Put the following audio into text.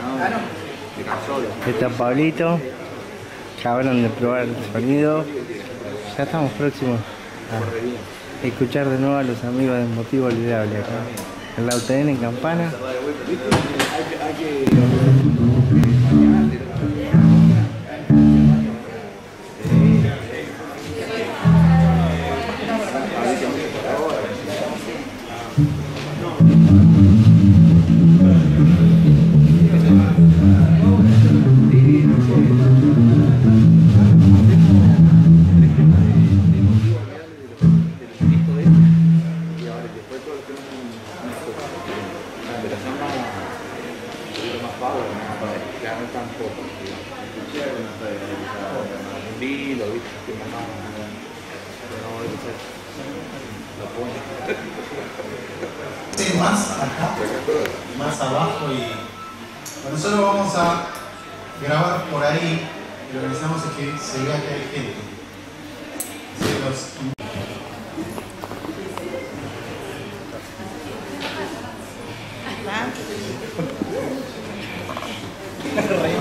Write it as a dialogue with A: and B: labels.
A: Está Pablito. Acabaron de probar el sonido. Ya estamos próximos a escuchar de nuevo a los amigos de Motivo Olvidable acá en la UTN en Campana.
B: Más acá, más abajo, y bueno, nosotros vamos a grabar por ahí y lo que necesitamos es que se vea que hay gente. Se los...